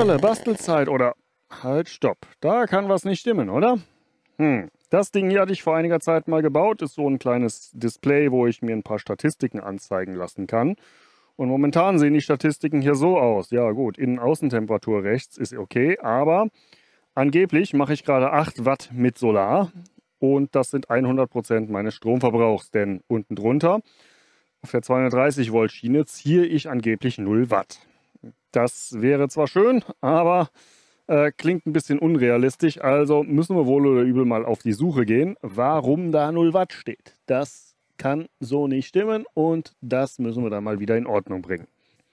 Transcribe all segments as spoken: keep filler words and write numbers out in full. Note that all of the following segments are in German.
Hallihallo, Bastelzeit oder... Halt, stopp. Da kann was nicht stimmen, oder? Hm, das Ding hier hatte ich vor einiger Zeit mal gebaut. Ist so ein kleines Display, wo ich mir ein paar Statistiken anzeigen lassen kann. Und momentan sehen die Statistiken hier so aus. Ja gut, Innen-Außentemperatur rechts ist okay, aber angeblich mache ich gerade acht Watt mit Solar. Und das sind hundert Prozent meines Stromverbrauchs, denn unten drunter auf der zweihundertdreißig Volt Schiene ziehe ich angeblich null Watt. Das wäre zwar schön, aber äh, klingt ein bisschen unrealistisch, also müssen wir wohl oder übel mal auf die Suche gehen, warum da null Watt steht. Das kann so nicht stimmen und das müssen wir dann mal wieder in Ordnung bringen.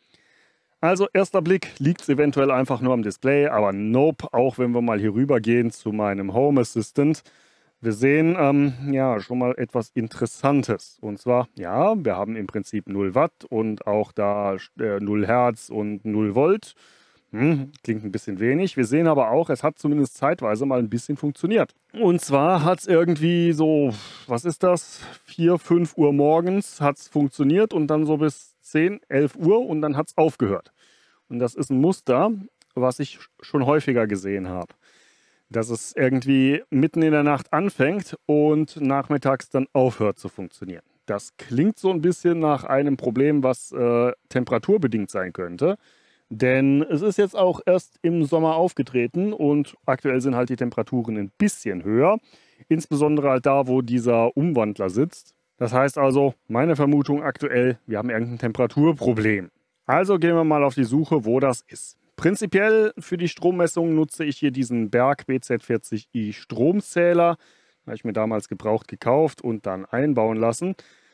Also erster Blick liegt es eventuell einfach nur am Display, aber nope, auch wenn wir mal hier rüber gehen zu meinem Home Assistant. Wir sehen ähm, ja schon mal etwas Interessantes. Und zwar, ja, wir haben im Prinzip null Watt und auch da äh, null Hertz und null Volt. Hm, klingt ein bisschen wenig. Wir sehen aber auch, es hat zumindest zeitweise mal ein bisschen funktioniert. Und zwar hat es irgendwie so, was ist das, vier, fünf Uhr morgens hat es funktioniert und dann so bis zehn, elf Uhr und dann hat es aufgehört. Und das ist ein Muster, was ich schon häufiger gesehen habe. Dass es irgendwie mitten in der Nacht anfängt und nachmittags dann aufhört zu funktionieren. Das klingt so ein bisschen nach einem Problem, was äh, temperaturbedingt sein könnte. Denn es ist jetzt auch erst im Sommer aufgetreten und aktuell sind halt die Temperaturen ein bisschen höher. Insbesondere halt da, wo dieser Umwandler sitzt. Das heißt also, meine Vermutung aktuell, wir haben irgendein Temperaturproblem. Also gehen wir mal auf die Suche, wo das ist. Prinzipiell für die Strommessung nutze ich hier diesen Berg B Z vierzig i Stromzähler. Habe ich mir damals gebraucht gekauft und dann einbauen lassen.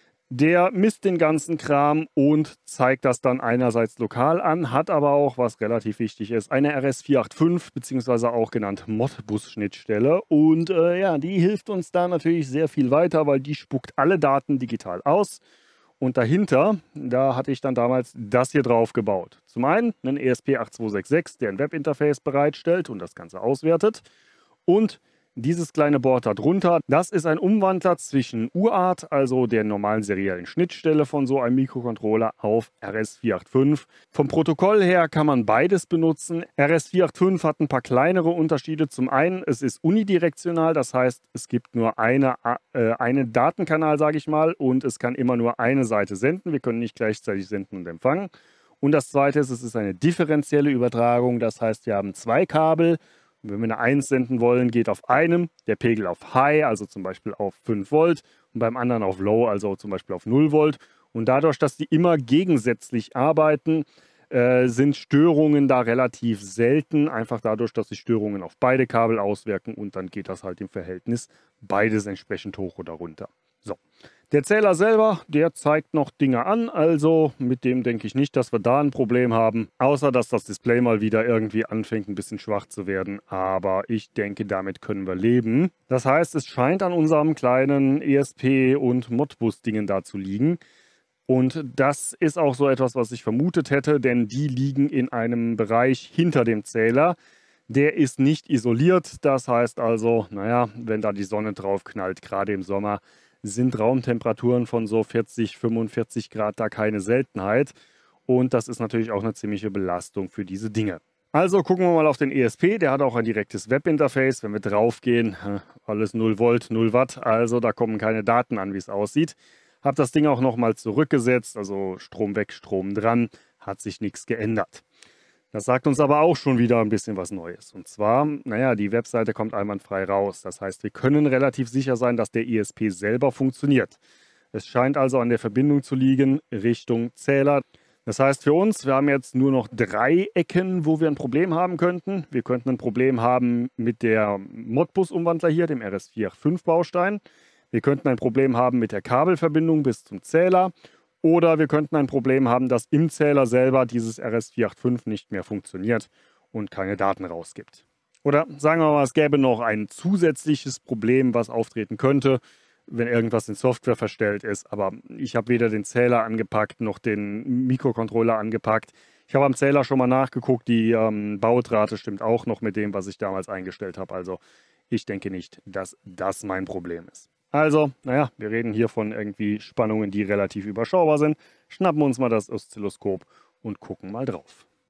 Der misst den ganzen Kram und zeigt das dann einerseits lokal an, hat aber auch, was relativ wichtig ist, eine R S vier acht fünf bzw. auch genannt Modbus-Schnittstelle. Und äh, ja, die hilft uns da natürlich sehr viel weiter, weil die spuckt alle Daten digital aus. Und dahinter, da hatte ich dann damals das hier drauf gebaut. Zum einen einen E S P acht zwei sechs sechs, der ein Webinterface bereitstellt und das Ganze auswertet. Und dieses kleine Board da drunter, das ist ein Umwandler zwischen U A R T, also der normalen seriellen Schnittstelle von so einem Mikrocontroller, auf R S vier acht fünf. Vom Protokoll her kann man beides benutzen. R S vier acht fünf hat ein paar kleinere Unterschiede. Zum einen, es ist unidirektional, das heißt, es gibt nur eine, äh, einen Datenkanal, sage ich mal, und es kann immer nur eine Seite senden. Wir können nicht gleichzeitig senden und empfangen. Und das zweite ist, es ist eine differenzielle Übertragung, das heißt, wir haben zwei Kabel. Wenn wir eine eins senden wollen, geht auf einem der Pegel auf High, also zum Beispiel auf fünf Volt, und beim anderen auf Low, also zum Beispiel auf null Volt. Und dadurch, dass die immer gegensätzlich arbeiten, äh, sind Störungen da relativ selten. Einfach dadurch, dass sich Störungen auf beide Kabel auswirken und dann geht das halt im Verhältnis beides entsprechend hoch oder runter. So. Der Zähler selber, der zeigt noch Dinge an, also mit dem denke ich nicht, dass wir da ein Problem haben, außer dass das Display mal wieder irgendwie anfängt ein bisschen schwach zu werden, aber ich denke, damit können wir leben. Das heißt, es scheint an unserem kleinen E S P- und Modbus-Dingen da zu liegen und das ist auch so etwas, was ich vermutet hätte, denn die liegen in einem Bereich hinter dem Zähler. Der ist nicht isoliert, das heißt also, naja, wenn da die Sonne drauf knallt, gerade im Sommer, sind Raumtemperaturen von so vierzig, fünfundvierzig Grad da keine Seltenheit. Und das ist natürlich auch eine ziemliche Belastung für diese Dinge. Also gucken wir mal auf den E S P. Der hat auch ein direktes Webinterface. Wenn wir drauf gehen, alles null Volt, null Watt. Also da kommen keine Daten an, wie es aussieht. Habe das Ding auch nochmal zurückgesetzt. Also Strom weg, Strom dran. Hat sich nichts geändert. Das sagt uns aber auch schon wieder ein bisschen was Neues. Und zwar, naja, die Webseite kommt einwandfrei raus. Das heißt, wir können relativ sicher sein, dass der E S P selber funktioniert. Es scheint also an der Verbindung zu liegen Richtung Zähler. Das heißt für uns, wir haben jetzt nur noch drei Ecken, wo wir ein Problem haben könnten. Wir könnten ein Problem haben mit der Modbus-Umwandler hier, dem R S vier acht fünf Baustein. Wir könnten ein Problem haben mit der Kabelverbindung bis zum Zähler. Oder wir könnten ein Problem haben, dass im Zähler selber dieses R S vier acht fünf nicht mehr funktioniert und keine Daten rausgibt. Oder sagen wir mal, es gäbe noch ein zusätzliches Problem, was auftreten könnte, wenn irgendwas in Software verstellt ist. Aber ich habe weder den Zähler angepackt noch den Mikrocontroller angepackt. Ich habe am Zähler schon mal nachgeguckt, die ähm, Bautrate stimmt auch noch mit dem, was ich damals eingestellt habe. Also ich denke nicht, dass das mein Problem ist. Also, naja, wir reden hier von irgendwie Spannungen, die relativ überschaubar sind. Schnappen wir uns mal das Oszilloskop und gucken mal drauf.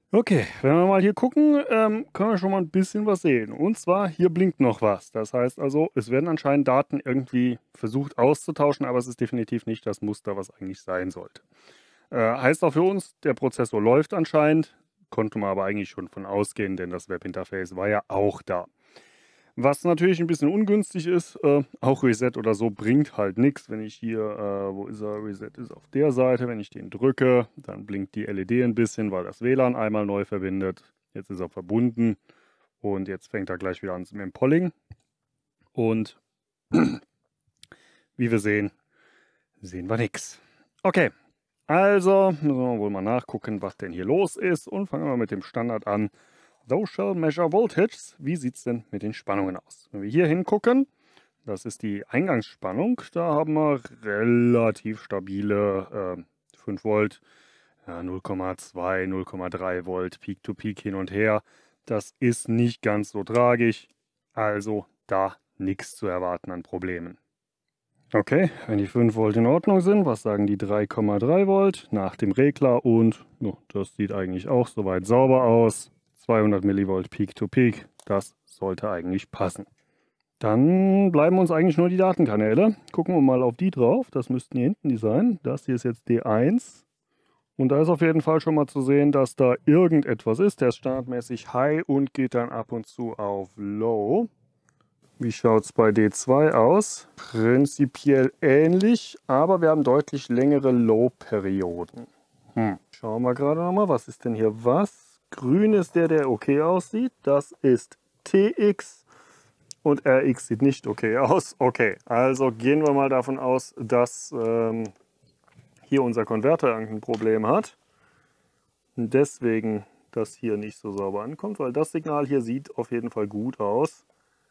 Okay, wenn wir mal hier gucken, ähm, können wir schon mal ein bisschen was sehen. Und zwar, hier blinkt noch was. Das heißt also, es werden anscheinend Daten irgendwie versucht auszutauschen, aber es ist definitiv nicht das Muster, was eigentlich sein sollte. Äh, heißt auch für uns, der Prozessor läuft anscheinend, konnte man aber eigentlich schon von ausgehen, denn das Webinterface war ja auch da. Was natürlich ein bisschen ungünstig ist, äh, auch Reset oder so bringt halt nichts. Wenn ich hier, äh, wo ist er, Reset ist auf der Seite, wenn ich den drücke, dann blinkt die L E D ein bisschen, weil das W L A N einmal neu verbindet. Jetzt ist er verbunden und jetzt fängt er gleich wieder an mit dem Polling. Und wie wir sehen, sehen wir nichts. Okay, also müssen wir wohl mal nachgucken, was denn hier los ist und fangen wir mit dem Standard an. Thou shall measure voltages. Wie sieht es denn mit den Spannungen aus? Wenn wir hier hingucken, das ist die Eingangsspannung. Da haben wir relativ stabile äh, fünf Volt, ja, null Komma zwei, null Komma drei Volt, Peak to Peak hin und her. Das ist nicht ganz so tragisch. Also da nichts zu erwarten an Problemen. Okay, wenn die fünf Volt in Ordnung sind, was sagen die drei Komma drei Volt nach dem Regler? Und oh, das sieht eigentlich auch soweit sauber aus. zweihundert Millivolt Peak to Peak, das sollte eigentlich passen. Dann bleiben uns eigentlich nur die Datenkanäle. Gucken wir mal auf die drauf, das müssten hier hinten die sein. Das hier ist jetzt D eins. Und da ist auf jeden Fall schon mal zu sehen, dass da irgendetwas ist. Der ist standardmäßig High und geht dann ab und zu auf Low. Wie schaut es bei D zwei aus? Prinzipiell ähnlich, aber wir haben deutlich längere Low-Perioden. Hm. Schauen wir gerade nochmal, was ist denn hier was? Grün ist der, der okay aussieht. Das ist T X und R X sieht nicht okay aus. Okay, also gehen wir mal davon aus, dass ähm, hier unser Konverter irgendein Problem hat. Und deswegen das hier nicht so sauber ankommt, weil das Signal hier sieht auf jeden Fall gut aus.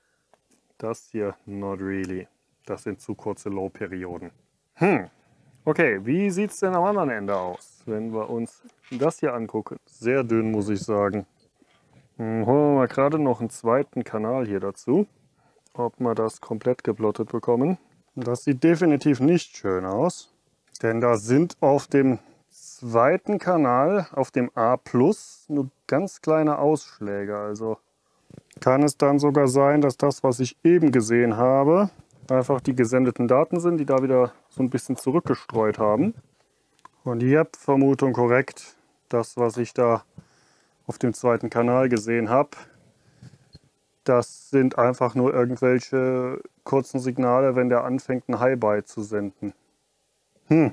Das hier not really. Das sind zu kurze Low-Perioden. Hm. Okay, wie sieht es denn am anderen Ende aus, wenn wir uns das hier angucken? Sehr dünn, muss ich sagen. Hm, holen wir mal gerade noch einen zweiten Kanal hier dazu, ob wir das komplett geplottet bekommen. Das sieht definitiv nicht schön aus, denn da sind auf dem zweiten Kanal, auf dem A plus, nur ganz kleine Ausschläge. Also kann es dann sogar sein, dass das, was ich eben gesehen habe, einfach die gesendeten Daten sind, die da wieder so ein bisschen zurückgestreut haben. Und die Vermutung korrekt, das, was ich da auf dem zweiten Kanal gesehen habe, das sind einfach nur irgendwelche kurzen Signale, wenn der anfängt, ein High-Byte zu senden. Hm.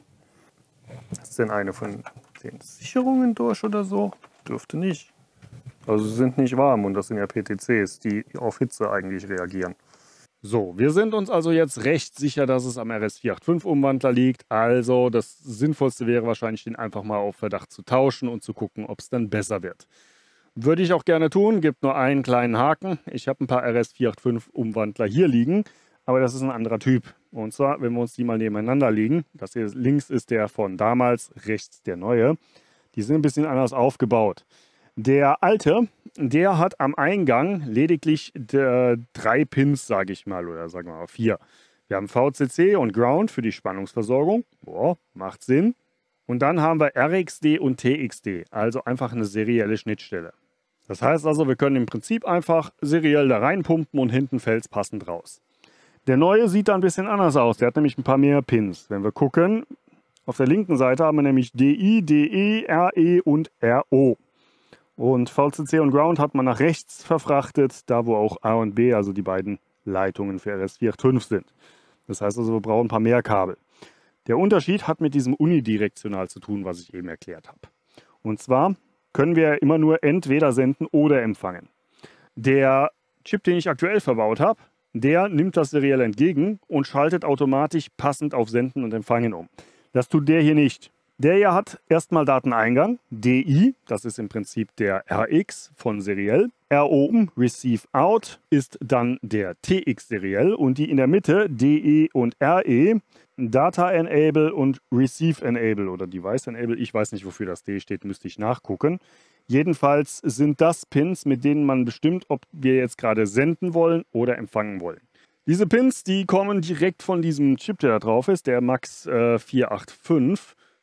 Ist denn eine von den Sicherungen durch oder so? Dürfte nicht. Also sie sind nicht warm und das sind ja P T Cs, die auf Hitze eigentlich reagieren. So, wir sind uns also jetzt recht sicher, dass es am R S vier acht fünf Umwandler liegt. Also das Sinnvollste wäre wahrscheinlich, den einfach mal auf Verdacht zu tauschen und zu gucken, ob es dann besser wird. Würde ich auch gerne tun, gibt nur einen kleinen Haken. Ich habe ein paar R S vier acht fünf Umwandler hier liegen, aber das ist ein anderer Typ. Und zwar, wenn wir uns die mal nebeneinander legen, das hier links ist der von damals, rechts der neue, die sind ein bisschen anders aufgebaut. Der alte, der hat am Eingang lediglich de, drei Pins, sage ich mal, oder sagen wir mal vier. Wir haben V C C und Ground für die Spannungsversorgung. Boah, macht Sinn. Und dann haben wir R X D und T X D, also einfach eine serielle Schnittstelle. Das heißt also, wir können im Prinzip einfach seriell da reinpumpen und hinten fällt es passend raus. Der neue sieht da ein bisschen anders aus. Der hat nämlich ein paar mehr Pins. Wenn wir gucken, auf der linken Seite haben wir nämlich D I, D E, R E und R O. Und V C C und Ground hat man nach rechts verfrachtet, da wo auch A und B, also die beiden Leitungen für R S vier acht fünf sind. Das heißt also, wir brauchen ein paar mehr Kabel. Der Unterschied hat mit diesem unidirektional zu tun, was ich eben erklärt habe. Und zwar können wir immer nur entweder senden oder empfangen. Der Chip, den ich aktuell verbaut habe, der nimmt das seriell entgegen und schaltet automatisch passend auf Senden und Empfangen um. Das tut der hier nicht. Der hier hat erstmal Dateneingang, D I, das ist im Prinzip der R X von seriell. R O, Receive Out, ist dann der T X seriell und die in der Mitte, D E und R E, Data Enable und Receive Enable oder Device Enable. Ich weiß nicht, wofür das D steht, müsste ich nachgucken. Jedenfalls sind das Pins, mit denen man bestimmt, ob wir jetzt gerade senden wollen oder empfangen wollen. Diese Pins, die kommen direkt von diesem Chip, der da drauf ist, der MAX äh, vier acht fünf.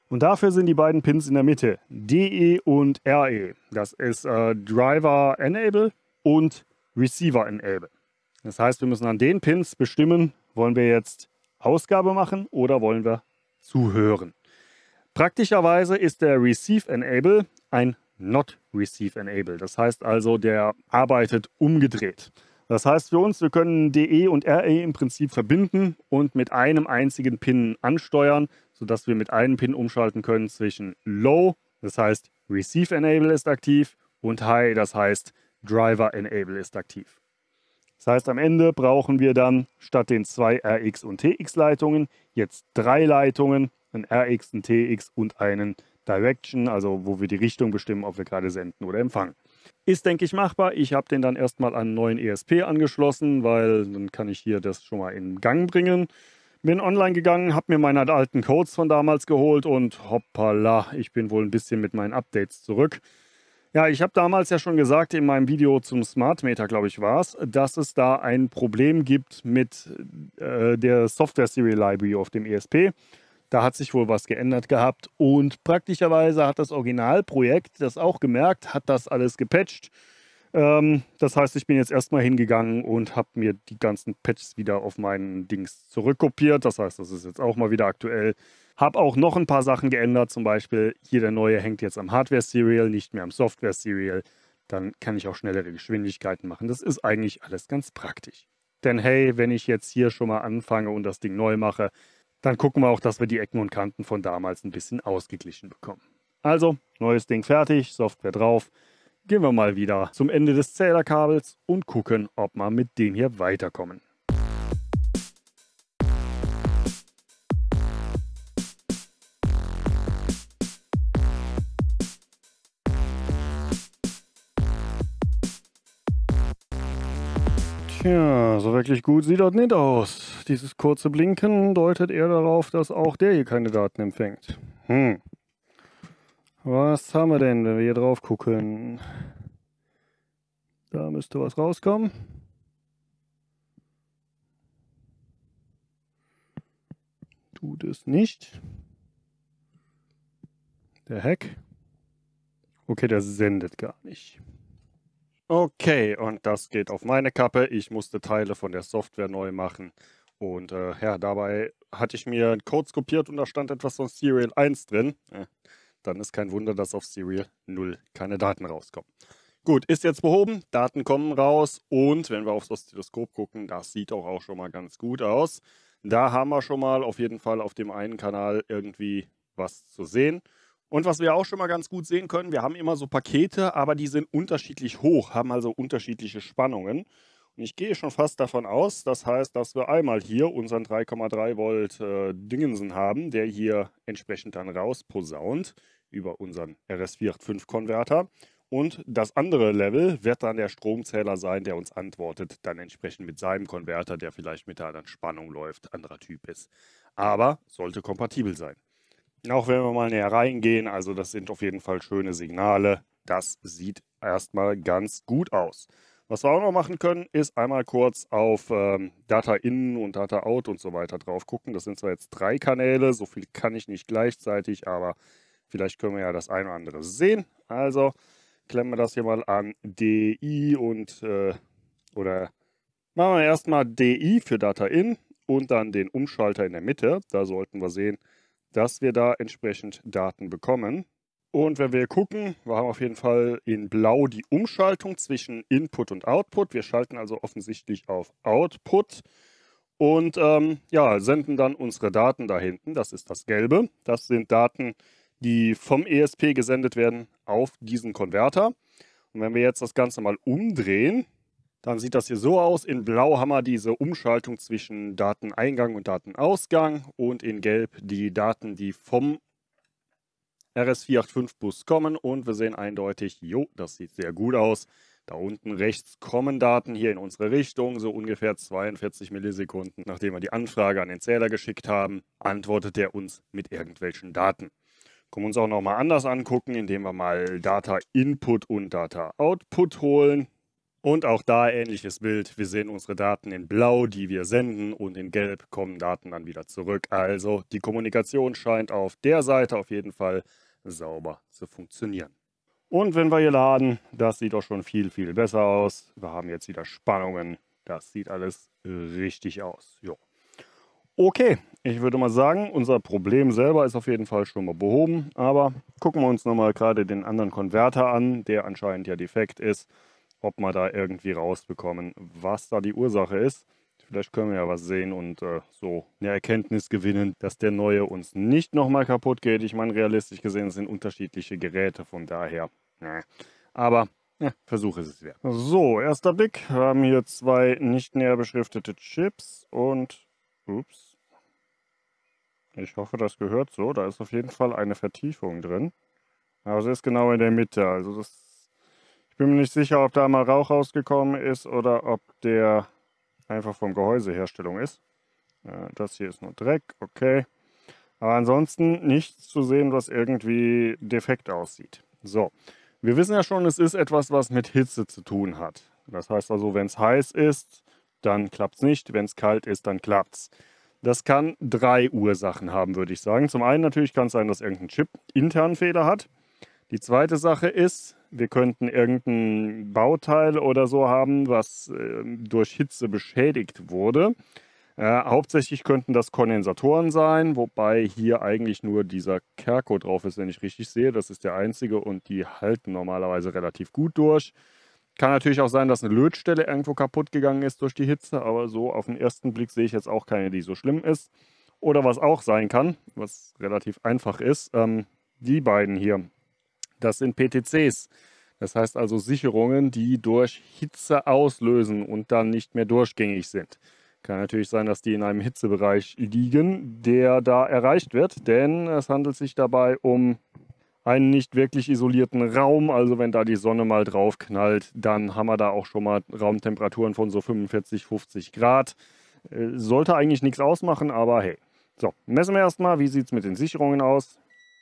Und dafür sind die beiden Pins in der Mitte, D E und R E. Das ist äh, Driver Enable und Receiver Enable. Das heißt, wir müssen an den Pins bestimmen, wollen wir jetzt Ausgabe machen oder wollen wir zuhören. Praktischerweise ist der Receive Enable ein Not Receive Enable. Das heißt also, der arbeitet umgedreht. Das heißt für uns, wir können D E und R E im Prinzip verbinden und mit einem einzigen Pin ansteuern, sodass wir mit einem Pin umschalten können zwischen Low, das heißt Receive Enable ist aktiv, und High, das heißt Driver Enable ist aktiv. Das heißt, am Ende brauchen wir dann statt den zwei R X und T X Leitungen jetzt drei Leitungen, ein R X, ein T X und einen Direction, also wo wir die Richtung bestimmen, ob wir gerade senden oder empfangen. Ist, denke ich, machbar. Ich habe den dann erstmal an einen neuen E S P angeschlossen, weil dann kann ich hier das schon mal in Gang bringen. Bin online gegangen, habe mir meine alten Codes von damals geholt und hoppala, ich bin wohl ein bisschen mit meinen Updates zurück. Ja, ich habe damals ja schon gesagt, in meinem Video zum Smart Meter, glaube ich, war es, dass es da ein Problem gibt mit äh, der Software Serial Library auf dem E S P. Da hat sich wohl was geändert gehabt und praktischerweise hat das Originalprojekt das auch gemerkt, hat das alles gepatcht. Ähm, das heißt, ich bin jetzt erstmal hingegangen und habe mir die ganzen Patches wieder auf meinen Dings zurückkopiert. Das heißt, das ist jetzt auch mal wieder aktuell. Habe auch noch ein paar Sachen geändert, zum Beispiel hier der neue hängt jetzt am Hardware-Serial, nicht mehr am Software-Serial. Dann kann ich auch schnellere Geschwindigkeiten machen. Das ist eigentlich alles ganz praktisch. Denn hey, wenn ich jetzt hier schon mal anfange und das Ding neu mache, dann gucken wir auch, dass wir die Ecken und Kanten von damals ein bisschen ausgeglichen bekommen. Also, neues Ding fertig, Software drauf. Gehen wir mal wieder zum Ende des Zählerkabels und gucken, ob wir mit dem hier weiterkommen. Tja, so wirklich gut sieht das nicht aus. Dieses kurze Blinken deutet eher darauf, dass auch der hier keine Daten empfängt. Hm. Was haben wir denn, wenn wir hier drauf gucken? Da müsste was rauskommen. Tut es nicht. Der Hack. Okay, der sendet gar nicht. Okay, und das geht auf meine Kappe. Ich musste Teile von der Software neu machen. Und äh, ja, dabei hatte ich mir Codes kopiert und da stand etwas von Serial eins drin. Äh, dann ist kein Wunder, dass auf Serial null keine Daten rauskommen. Gut, ist jetzt behoben. Daten kommen raus. Und wenn wir aufs Oszilloskop gucken, das sieht auch, auch schon mal ganz gut aus. Da haben wir schon mal auf jeden Fall auf dem einen Kanal irgendwie was zu sehen. Und was wir auch schon mal ganz gut sehen können, wir haben immer so Pakete, aber die sind unterschiedlich hoch, haben also unterschiedliche Spannungen. Und ich gehe schon fast davon aus, das heißt, dass wir einmal hier unseren drei Komma drei Volt äh, Dingensen haben, der hier entsprechend dann rausposaunt über unseren R S vier acht fünf Konverter. Und das andere Level wird dann der Stromzähler sein, der uns antwortet, dann entsprechend mit seinem Konverter, der vielleicht mit einer anderen Spannung läuft, anderer Typ ist. Aber sollte kompatibel sein. Auch wenn wir mal näher reingehen, also das sind auf jeden Fall schöne Signale. Das sieht erstmal ganz gut aus. Was wir auch noch machen können, ist einmal kurz auf ähm, Data In und Data Out und so weiter drauf gucken. Das sind zwar jetzt drei Kanäle, so viel kann ich nicht gleichzeitig, aber vielleicht können wir ja das eine oder andere sehen. Also klemmen wir das hier mal an D I und äh, oder machen wir erstmal D I für Data In und dann den Umschalter in der Mitte. Da sollten wir sehen, dass wir da entsprechend Daten bekommen. Und wenn wir gucken, wir haben auf jeden Fall in Blau die Umschaltung zwischen Input und Output. Wir schalten also offensichtlich auf Output und ähm, ja, senden dann unsere Daten da hinten. Das ist das Gelbe. Das sind Daten, die vom E S P gesendet werden auf diesen Konverter. Und wenn wir jetzt das Ganze mal umdrehen, dann sieht das hier so aus. In Blau haben wir diese Umschaltung zwischen Dateneingang und Datenausgang und in Gelb die Daten, die vom R S vier acht fünf Bus kommen. Und wir sehen eindeutig, jo, das sieht sehr gut aus. Da unten rechts kommen Daten hier in unsere Richtung, so ungefähr zweiundvierzig Millisekunden, nachdem wir die Anfrage an den Zähler geschickt haben, antwortet er uns mit irgendwelchen Daten. Können wir uns auch nochmal anders angucken, indem wir mal Data Input und Data Output holen. Und auch da ähnliches Bild. Wir sehen unsere Daten in Blau, die wir senden, und in Gelb kommen Daten dann wieder zurück. Also die Kommunikation scheint auf der Seite auf jeden Fall sauber zu funktionieren. Und wenn wir hier laden, das sieht doch schon viel, viel besser aus. Wir haben jetzt wieder Spannungen. Das sieht alles richtig aus. Jo. Okay, ich würde mal sagen, unser Problem selber ist auf jeden Fall schon mal behoben. Aber gucken wir uns nochmal gerade den anderen Konverter an, der anscheinend ja defekt ist. Ob wir da irgendwie rausbekommen, was da die Ursache ist. Vielleicht können wir ja was sehen und äh, so eine Erkenntnis gewinnen, dass der neue uns nicht nochmal kaputt geht. Ich meine, realistisch gesehen, es sind unterschiedliche Geräte, von daher. Ja. Aber ja, Versuch ist es wert. So, erster Blick. Wir haben hier zwei nicht näher beschriftete Chips und... Ups. Ich hoffe, das gehört so. Da ist auf jeden Fall eine Vertiefung drin. Aber sie ist genau in der Mitte. Also das... Ich bin mir nicht sicher, ob da mal Rauch rausgekommen ist oder ob der einfach vom Gehäuseherstellung ist. Das hier ist nur Dreck, okay. Aber ansonsten nichts zu sehen, was irgendwie defekt aussieht. So, wir wissen ja schon, es ist etwas, was mit Hitze zu tun hat. Das heißt also, wenn es heiß ist, dann klappt es nicht. Wenn es kalt ist, dann klappt es. Das kann drei Ursachen haben, würde ich sagen. Zum einen natürlich kann es sein, dass irgendein Chip intern Fehler hat. Die zweite Sache ist, wir könnten irgendein Bauteil oder so haben, was äh, durch Hitze beschädigt wurde. Äh, hauptsächlich könnten das Kondensatoren sein, wobei hier eigentlich nur dieser Kerko drauf ist, wenn ich richtig sehe. Das ist der einzige und die halten normalerweise relativ gut durch. Kann natürlich auch sein, dass eine Lötstelle irgendwo kaputt gegangen ist durch die Hitze, aber so auf den ersten Blick sehe ich jetzt auch keine, die so schlimm ist. Oder was auch sein kann, was relativ einfach ist, ähm, die beiden hier. Das sind P T Cs, das heißt also Sicherungen, die durch Hitze auslösen und dann nicht mehr durchgängig sind. Kann natürlich sein, dass die in einem Hitzebereich liegen, der da erreicht wird, denn es handelt sich dabei um einen nicht wirklich isolierten Raum. Also wenn da die Sonne mal drauf knallt, dann haben wir da auch schon mal Raumtemperaturen von so fünfundvierzig, fünfzig Grad. Sollte eigentlich nichts ausmachen, aber hey. So, messen wir erstmal, wie sieht es mit den Sicherungen aus.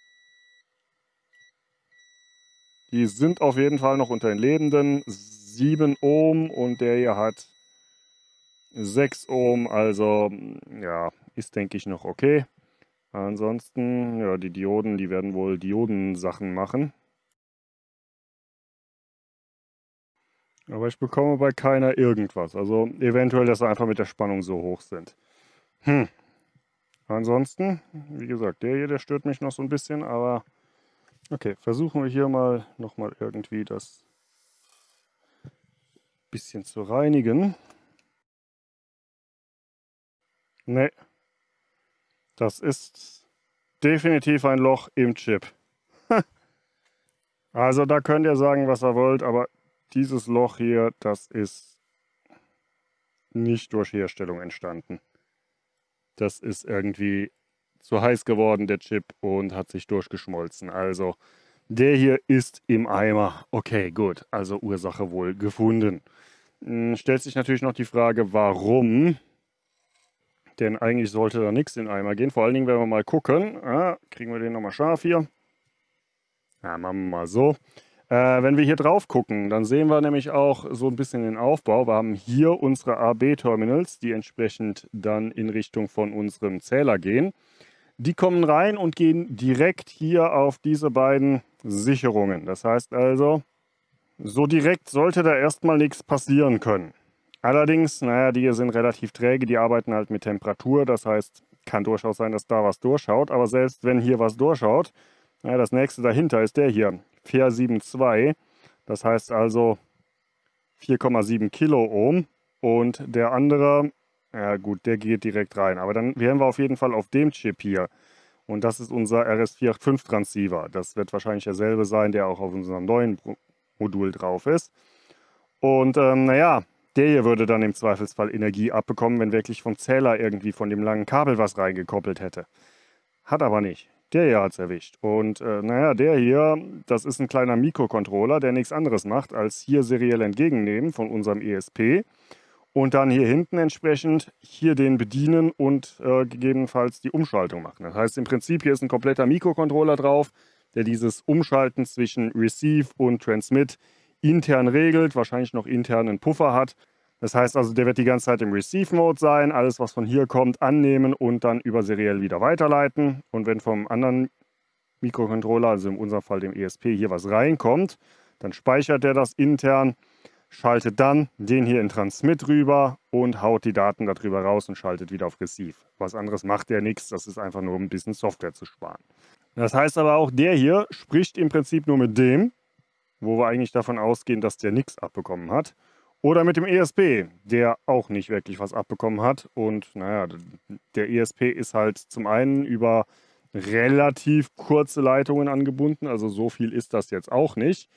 Die sind auf jeden Fall noch unter den Lebenden. sieben Ohm und der hier hat sechs Ohm. Also ja, ist denke ich noch okay. Ansonsten, ja, die Dioden, die werden wohl Diodensachen machen. Aber ich bekomme bei keiner irgendwas. Also eventuell, dass sie einfach mit der Spannung so hoch sind. Hm. Ansonsten, wie gesagt, der hier, der stört mich noch so ein bisschen, aber... Okay, versuchen wir hier mal nochmal irgendwie das bisschen zu reinigen. Ne, das ist definitiv ein Loch im Chip. Also da könnt ihr sagen, was ihr wollt, aber dieses Loch hier, das ist nicht durch Herstellung entstanden. Das ist irgendwie zu heiß geworden, der Chip, und hat sich durchgeschmolzen. Also der hier ist im Eimer. Okay, gut, also Ursache wohl gefunden. Hm, stellt sich natürlich noch die Frage, warum? Denn eigentlich sollte da nichts in den Eimer gehen. Vor allen Dingen, wenn wir mal gucken, ah, kriegen wir den nochmal scharf hier. Ja, machen wir mal so. Äh, wenn wir hier drauf gucken, dann sehen wir nämlich auch so ein bisschen den Aufbau. Wir haben hier unsere A B-Terminals, die entsprechend dann in Richtung von unserem Zähler gehen. Die kommen rein und gehen direkt hier auf diese beiden Sicherungen. Das heißt also, so direkt sollte da erstmal nichts passieren können. Allerdings, naja, die hier sind relativ träge, die arbeiten halt mit Temperatur. Das heißt, kann durchaus sein, dass da was durchschaut. Aber selbst wenn hier was durchschaut, naja, das nächste dahinter ist der hier, vier sieben zwei. Das heißt also vier Komma sieben Kiloohm. Und der andere... Ja gut, der geht direkt rein. Aber dann wären wir auf jeden Fall auf dem Chip hier. Und das ist unser R S vier acht fünf Transceiver. Das wird wahrscheinlich derselbe sein, der auch auf unserem neuen Modul drauf ist. Und ähm, naja, der hier würde dann im Zweifelsfall Energie abbekommen, wenn wirklich vom Zähler irgendwie von dem langen Kabel was reingekoppelt hätte. Hat aber nicht. Der hier hat es erwischt. Und äh, naja, der hier, das ist ein kleiner Mikrocontroller, der nichts anderes macht, als hier seriell entgegennehmen von unserem E S P. Und dann hier hinten entsprechend hier den bedienen und äh, gegebenenfalls die Umschaltung machen. Das heißt im Prinzip, hier ist ein kompletter Mikrocontroller drauf, der dieses Umschalten zwischen Receive und Transmit intern regelt, wahrscheinlich noch intern einen Puffer hat. Das heißt also, der wird die ganze Zeit im Receive-Mode sein, alles was von hier kommt annehmen und dann über seriell wieder weiterleiten. Und wenn vom anderen Mikrocontroller, also in unserem Fall dem E S P, hier was reinkommt, dann speichert er das intern, schaltet dann den hier in Transmit rüber und haut die Daten darüber raus und schaltet wieder auf Receive. Was anderes macht der nichts, das ist einfach nur, um ein bisschen Software zu sparen. Das heißt aber auch, der hier spricht im Prinzip nur mit dem, wo wir eigentlich davon ausgehen, dass der nichts abbekommen hat. Oder mit dem E S P, der auch nicht wirklich was abbekommen hat. Und naja, der E S P ist halt zum einen über relativ kurze Leitungen angebunden, also so viel ist das jetzt auch nicht.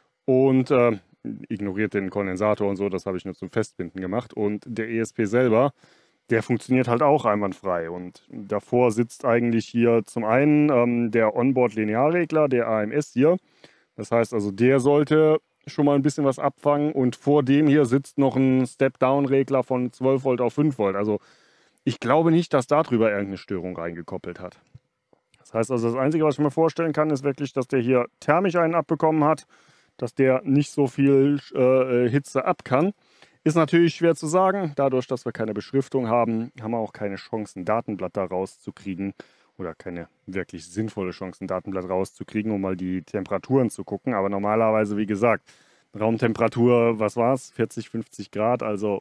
Und äh, ignoriert den Kondensator und so, das habe ich nur zum Festbinden gemacht. Und der E S P selber, der funktioniert halt auch einwandfrei. Und davor sitzt eigentlich hier zum einen ähm, der Onboard-Linearregler, der A M S hier. Das heißt also, der sollte schon mal ein bisschen was abfangen. Und vor dem hier sitzt noch ein Step-Down-Regler von zwölf Volt auf fünf Volt. Also ich glaube nicht, dass darüber irgendeine Störung reingekoppelt hat. Das heißt also, das Einzige, was ich mir vorstellen kann, ist wirklich, dass der hier thermisch einen abbekommen hat, dass der nicht so viel äh, Hitze ab kann. Ist natürlich schwer zu sagen. Dadurch, dass wir keine Beschriftung haben, haben wir auch keine Chance, ein Datenblatt da rauszukriegen. Oder keine wirklich sinnvolle Chance, ein Datenblatt rauszukriegen, um mal die Temperaturen zu gucken. Aber normalerweise, wie gesagt, Raumtemperatur, was war es? vierzig, fünfzig Grad. Also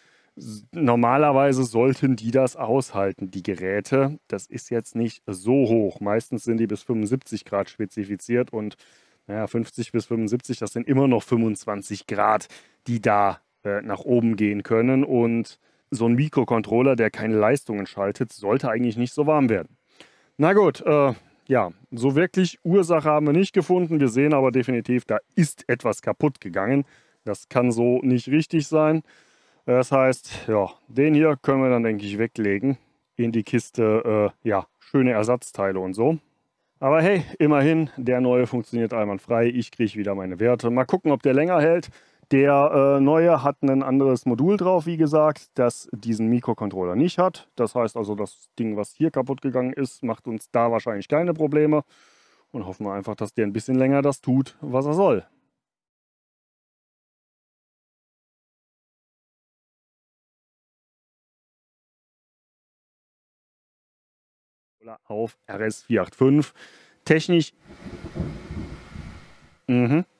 normalerweise sollten die das aushalten, die Geräte. Das ist jetzt nicht so hoch. Meistens sind die bis fünfundsiebzig Grad spezifiziert und naja, fünfzig bis fünfundsiebzig, das sind immer noch fünfundzwanzig Grad, die da äh, nach oben gehen können. Und so ein Mikrocontroller, der keine Leistungen schaltet, sollte eigentlich nicht so warm werden. Na gut, äh, ja, so wirklich Ursache haben wir nicht gefunden. Wir sehen aber definitiv, da ist etwas kaputt gegangen. Das kann so nicht richtig sein. Das heißt, ja, den hier können wir dann, denke ich, weglegen in die Kiste, äh, ja, schöne Ersatzteile und so. Aber hey, immerhin, der neue funktioniert einwandfrei. Ich kriege wieder meine Werte. Mal gucken, ob der länger hält. Der äh, neue hat ein anderes Modul drauf, wie gesagt, das diesen Mikrocontroller nicht hat. Das heißt also, das Ding, was hier kaputt gegangen ist, macht uns da wahrscheinlich keine Probleme. Und hoffen wir einfach, dass der ein bisschen länger das tut, was er soll. Auf R S vier acht fünf. Technisch. Mhm.